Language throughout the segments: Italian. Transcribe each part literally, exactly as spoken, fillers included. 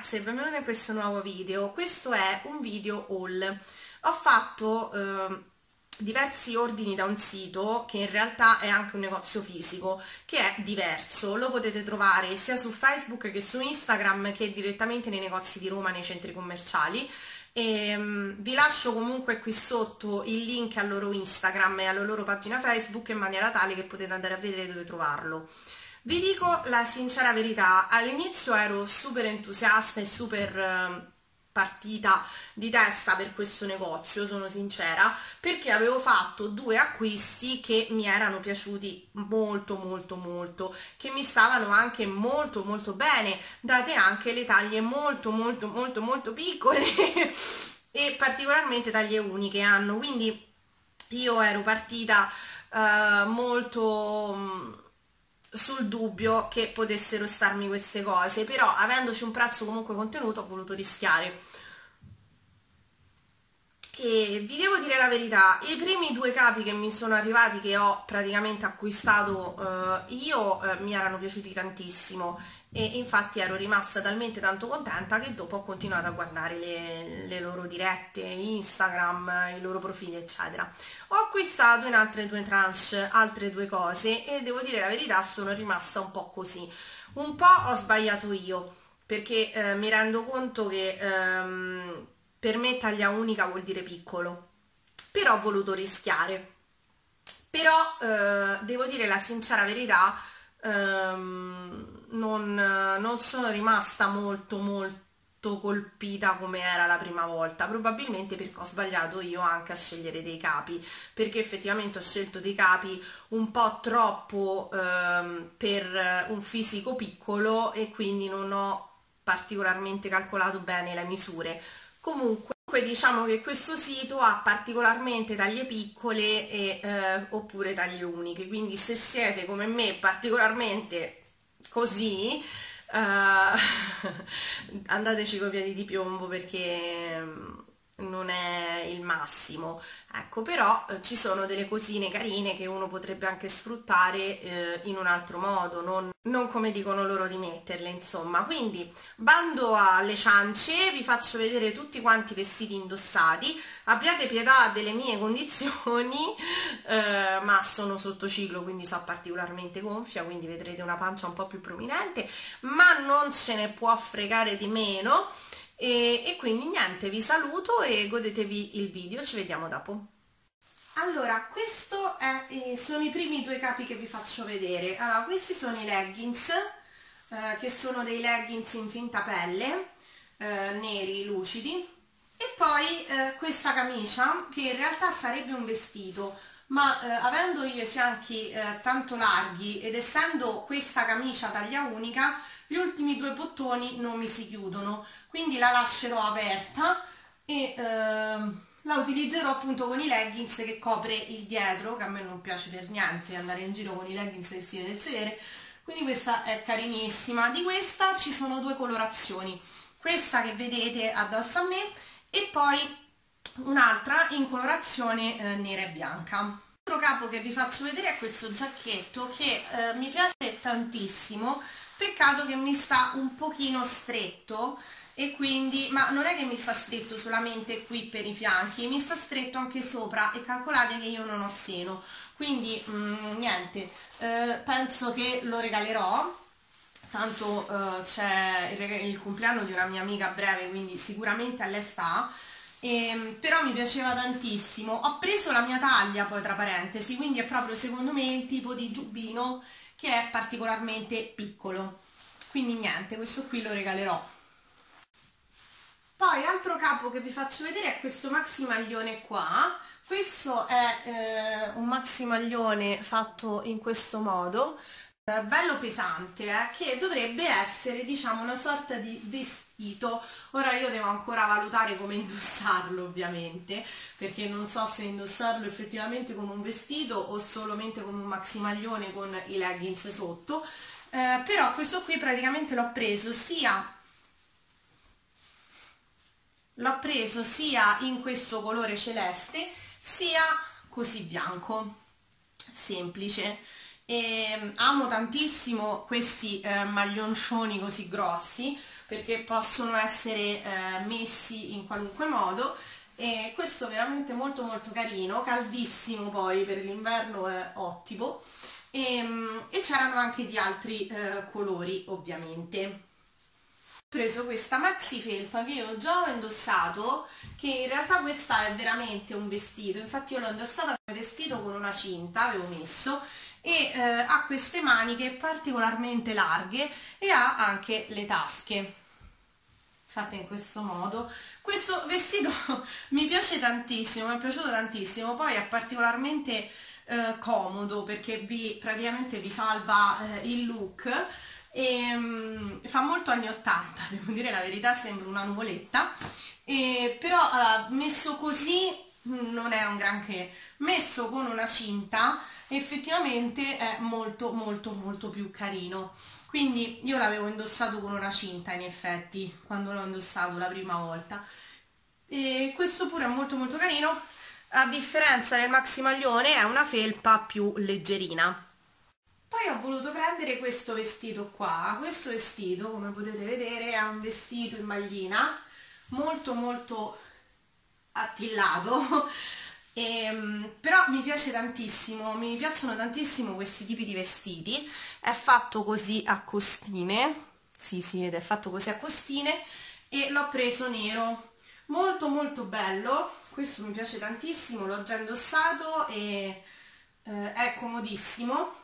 ragazze, benvenuti in questo nuovo video. Questo è un video haul. Ho fatto eh, diversi ordini da un sito che in realtà è anche un negozio fisico, che è diverso. Lo potete trovare sia su Facebook che su Instagram che direttamente nei negozi di Roma, nei centri commerciali. E, um, vi lascio comunque qui sotto il link al loro Instagram e alla loro pagina Facebook in maniera tale che potete andare a vedere dove trovarlo. Vi dico la sincera verità, all'inizio ero super entusiasta e super eh, partita di testa per questo negozio, sono sincera, perché avevo fatto due acquisti che mi erano piaciuti molto molto molto, che mi stavano anche molto molto bene, date anche le taglie molto molto molto molto piccole e particolarmente taglie uniche hanno, quindi io ero partita eh, molto sul dubbio che potessero starmi queste cose, però avendoci un prezzo comunque contenuto ho voluto rischiare. E vi devo dire la verità, i primi due capi che mi sono arrivati, che ho praticamente acquistato eh, io, eh, mi erano piaciuti tantissimo e infatti ero rimasta talmente tanto contenta che dopo ho continuato a guardare le, le loro dirette, Instagram, i loro profili eccetera. Ho acquistato in altre due tranche altre due cose e devo dire la verità, sono rimasta un po' così. Un po' ho sbagliato io, perché eh, mi rendo conto che ehm, per me taglia unica vuol dire piccolo, però ho voluto rischiare. Però eh, devo dire la sincera verità, ehm, non, non sono rimasta molto molto colpita come era la prima volta, probabilmente perché ho sbagliato io anche a scegliere dei capi, perché effettivamente ho scelto dei capi un po' troppo ehm, per un fisico piccolo e quindi non ho particolarmente calcolato bene le misure. Comunque diciamo che questo sito ha particolarmente taglie piccole e, eh, oppure taglie uniche, quindi se siete come me particolarmente così eh, andateci coi piedi di piombo, perché non è il massimo, ecco. Però eh, ci sono delle cosine carine che uno potrebbe anche sfruttare eh, in un altro modo, non, non come dicono loro di metterle, insomma. Quindi bando alle ciance, vi faccio vedere tutti quanti i vestiti indossati, abbiate pietà delle mie condizioni, eh, ma sono sotto ciclo, quindi so particolarmente gonfia, quindi vedrete una pancia un po' più prominente, ma non ce ne può fregare di meno. E, e quindi niente, vi saluto e godetevi il video, ci vediamo dopo. Allora, questo è, eh, sono i primi due capi che vi faccio vedere. Allora, questi sono i leggings, eh, che sono dei leggings in finta pelle, eh, neri, lucidi, e poi eh, questa camicia, che in realtà sarebbe un vestito, ma eh, avendo io i fianchi eh, tanto larghi ed essendo questa camicia taglia unica, gli ultimi due bottoni non mi si chiudono, quindi la lascerò aperta e ehm, la utilizzerò appunto con i leggings che copre il dietro, che a me non piace per niente andare in giro con i leggings che si vede il sedere, quindi questa è carinissima. Di questa ci sono due colorazioni, questa che vedete addosso a me e poi un'altra in colorazione eh, nera e bianca. L'altro capo che vi faccio vedere è questo giacchetto che eh, mi piace tantissimo, peccato che mi sta un pochino stretto, e quindi, ma non è che mi sta stretto solamente qui per i fianchi, mi sta stretto anche sopra, e calcolate che io non ho seno, quindi mm, niente, eh, penso che lo regalerò, tanto eh, c'è il, il compleanno di una mia amica a breve, quindi sicuramente a lei sta. E, però mi piaceva tantissimo, ho preso la mia taglia poi tra parentesi, quindi è proprio secondo me il tipo di giubbino che è particolarmente piccolo, quindi niente, questo qui lo regalerò. Poi altro capo che vi faccio vedere è questo maxi maglione qua. Questo è eh, un maxi maglione fatto in questo modo, eh, bello pesante, eh, che dovrebbe essere, diciamo, una sorta di vestito. Ora io devo ancora valutare come indossarlo, ovviamente, perché non so se indossarlo effettivamente come un vestito o solamente come un maxi maglione con i leggings sotto, eh, però questo qui praticamente l'ho preso sia l'ho preso sia in questo colore celeste sia così bianco, semplice. E amo tantissimo questi eh, maglioncioni così grossi, perché possono essere eh, messi in qualunque modo. E questo è veramente molto molto carino, caldissimo, poi per l'inverno è ottimo. E, e c'erano anche di altri eh, colori ovviamente. Ho preso questa maxi felpa che io già ho indossato, che in realtà questa è veramente un vestito, infatti io l'ho indossata come vestito con una cinta, avevo messo, e eh, ha queste maniche particolarmente larghe e ha anche le tasche fatte in questo modo. Questo vestito mi piace tantissimo, mi è piaciuto tantissimo, poi è particolarmente eh, comodo perché vi praticamente vi salva eh, il look. E, um, fa molto anni ottanta, devo dire la verità, sembra una nuvoletta, e, però allora, messo così non è un granché, messo con una cinta effettivamente è molto molto molto più carino. Quindi io l'avevo indossato con una cinta in effetti quando l'ho indossato la prima volta, e questo pure è molto molto carino. A differenza del maxi maglione è una felpa più leggerina. Poi ho voluto prendere questo vestito qua. Questo vestito, come potete vedere, è un vestito in maglina molto molto attillato. E, però mi piace tantissimo, mi piacciono tantissimo questi tipi di vestiti. È fatto così a costine, sì sì, ed è fatto così a costine, e l'ho preso nero, molto molto bello. Questo mi piace tantissimo, l'ho già indossato e eh, è comodissimo.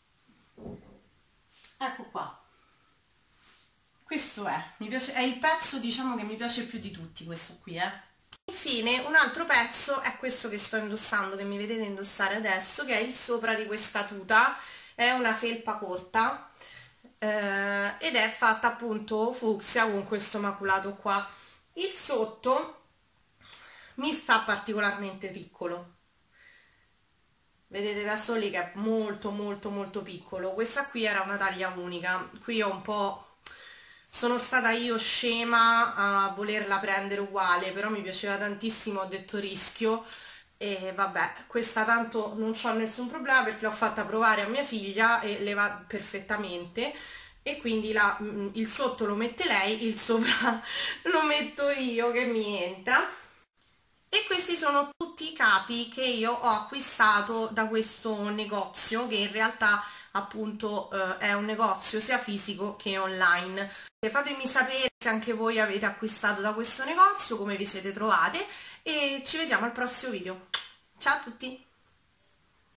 Ecco qua, questo è, mi piace, è il pezzo, diciamo, che mi piace più di tutti, questo qui, eh. Infine un altro pezzo è questo che sto indossando, che mi vedete indossare adesso, che è il sopra di questa tuta. È una felpa corta eh, ed è fatta appunto fucsia con questo maculato qua. Il sotto mi sta particolarmente piccolo, vedete da soli che è molto molto molto piccolo. Questa qui era una taglia unica, qui ho un po', sono stata io scema a volerla prendere uguale, però mi piaceva tantissimo, ho detto rischio, e vabbè, questa tanto non c'ho nessun problema perché l'ho fatta provare a mia figlia e le va perfettamente, e quindi la, il sotto lo mette lei, il sopra lo metto io che mi entra. E questi sono tutti i capi che io ho acquistato da questo negozio, che in realtà appunto eh, è un negozio sia fisico che online. E fatemi sapere se anche voi avete acquistato da questo negozio, come vi siete trovate, e ci vediamo al prossimo video. Ciao a tutti!